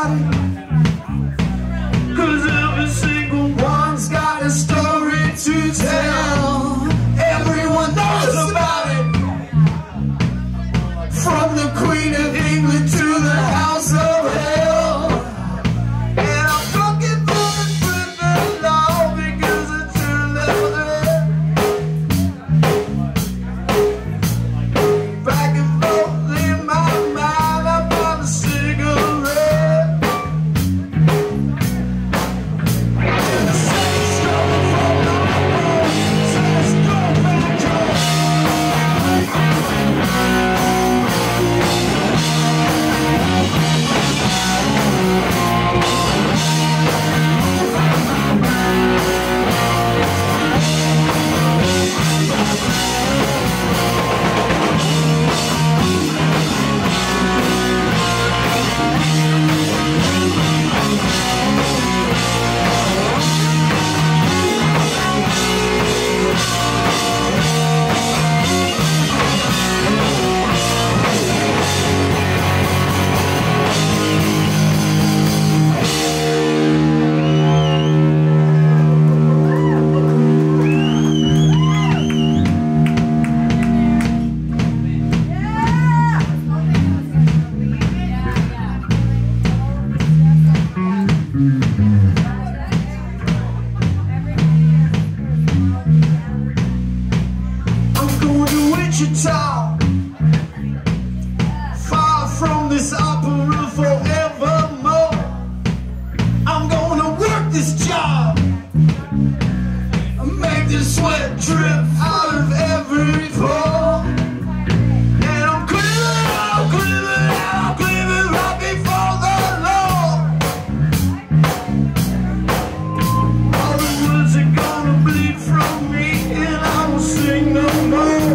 about it, 'cause every single one's got a story to tell. Everyone knows about it, from the Queen of England to the House of Hell. And I'm fucking moving with the law because it's too late. Back and forth in my mind, I found a cigarette. And the sun's coming from the moon, so let's go back home. Wichita, far from this opera forevermore. I'm gonna work this job, make this sweat drip out of every pore. And I'm cleaving out, cleaving out, cleaving right before the Lord. All the words are gonna bleed from me, and I will sing no more.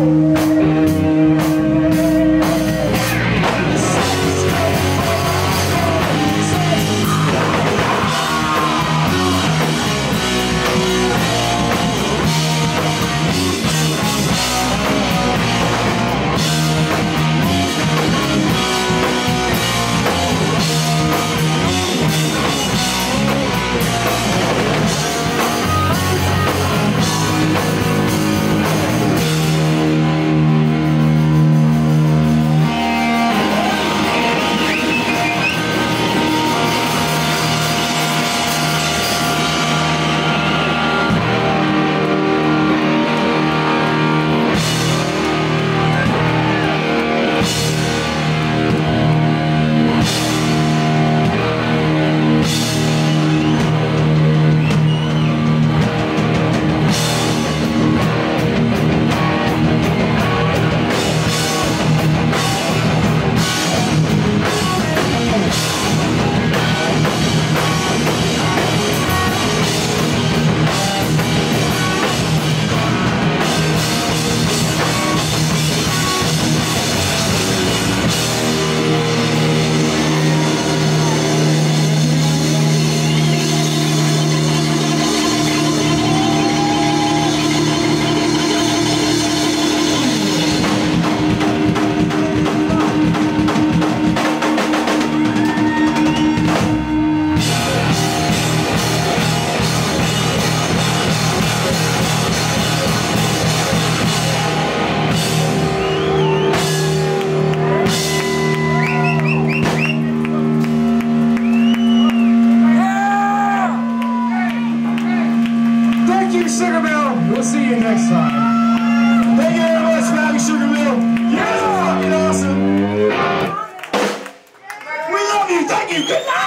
We'll see you next time. Thank you very much, Maui Sugar Mill. You guys are fucking awesome. We love you. Thank you. Good night.